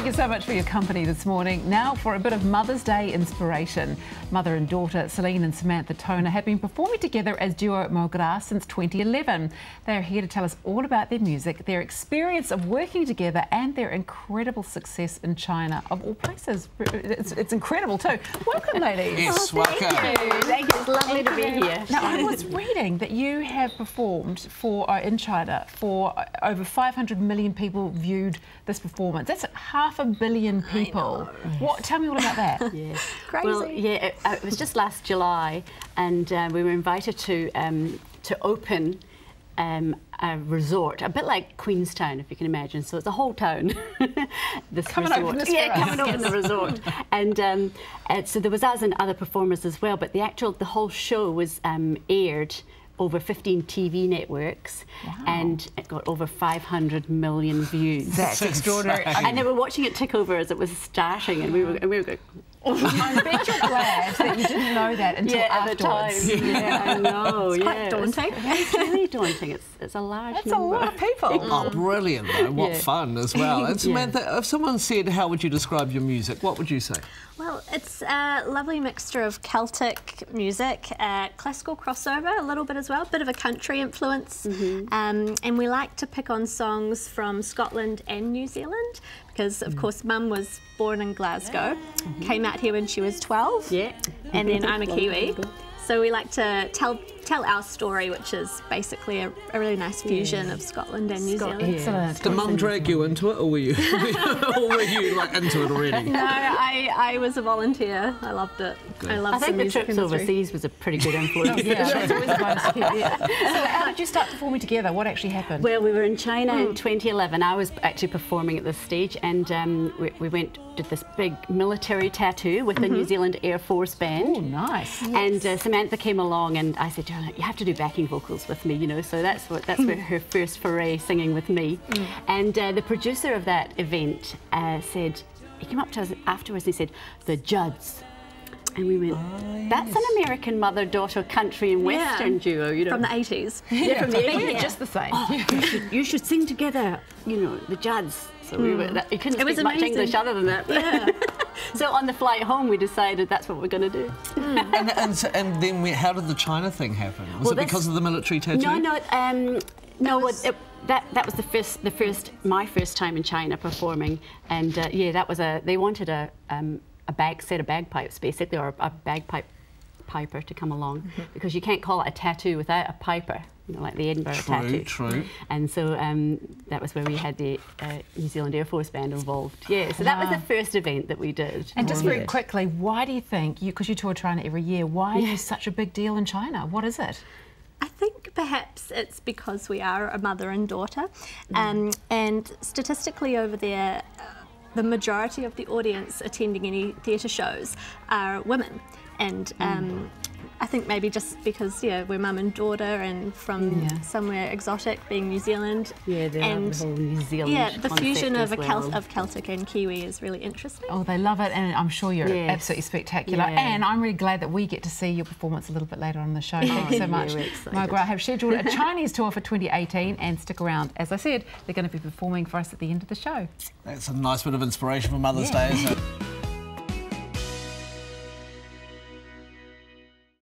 you so much for your company this morning. Now for a bit of Mother's Day inspiration. Mother and daughter Celine and Samantha Toner have been performing together as duo Mogra since 2011. They are here to tell us all about their music, their experience of working together and their incredible success in China, of all places. It's incredible too. Welcome, ladies. Yes, welcome. Thank you. Thank you. It's lovely to be here. Now, I was reading that you have performed in China for over 500 million people viewed this performance. That's 500 million people. Tell me all about that. Yeah. Crazy. Well, yeah, it was just last July, and we were invited to open a resort, a bit like Queenstown, if you can imagine. So it's a whole town. This Come resort. and open this Yeah, for us. come and open the resort. And so there was us and other performers as well. But the whole show was aired over 15 TV networks, and it got over 500 million views. That's extraordinary. And they were watching it tick over as it was starting, and we were going. I bet you're glad that you didn't know that until afterwards. At the time. Yeah, I know. It's quite daunting. It's really daunting. It's a large That's number. a lot of people. Oh, brilliant, though. What Yeah. fun as well. And Samantha, if someone said, how would you describe your music, what would you say? Well, it's a lovely mixture of Celtic music, classical crossover a little bit as well, a bit of a country influence. And we like to pick on songs from Scotland and New Zealand because, of course, Mum was born in Glasgow, came out here when she was 12, Yeah. and then I'm a Kiwi. So we like to tell our story, which is basically a really nice fusion of Scotland and New Zealand. Excellent. Did Mum drag you into it, or were you, like into it already? No, I was a volunteer. I loved it. I loved I think the music trips industry. overseas was a pretty good influence. Yeah, that's always a bonus to keep. Yeah. So how did you start performing together? What actually happened? Well, we were in China in 2011. I was actually performing at this stage, and we did this big military tattoo with the New Zealand Air Force Band. Oh, nice. And Samantha came along, and I said to her, "You have to do backing vocals with me, you know." So that's where her first foray singing with me. And the producer of that event said, he came up to us afterwards and he said, "The Judds." And we went, "That's an American mother-daughter country and western duo, you know." From the 80s. Yeah, from the We're 80s. just the same. You should sing together, you know, the Judds. So we were, you couldn't It was speak much amazing. English other than that. Yeah. So on the flight home, we decided that's what we're going to do. And then how did the China thing happen? Was Well, it because of the military tattoo? That was my first time in China performing, and they wanted a set of bagpipes basically, or a bagpipe piper to come along, because you can't call it a tattoo without a piper, you know, like the Edinburgh tattoo. True. And so that was where we had the New Zealand Air Force Band involved. Yeah, so that was the first event that we did. And just very quickly, why do you think, because you tour China every year, why are you such a big deal in China? What is it? I think perhaps it's because we are a mother and daughter, and statistically over there, the majority of the audience attending any theatre shows are women, and I think maybe just because we're mum and daughter and from somewhere exotic, being New Zealand. Yeah, and the whole New Zealand. Yeah, the fusion of concept Celtic and Kiwi is really interesting. Oh, they love it, and I'm sure you're absolutely spectacular. Yeah. And I'm really glad that we get to see your performance a little bit later on in the show. Thank you so much. we're excited. Mogra have scheduled a Chinese tour for 2018, and stick around. As I said, they're going to be performing for us at the end of the show. That's a nice bit of inspiration for Mother's Day, isn't it?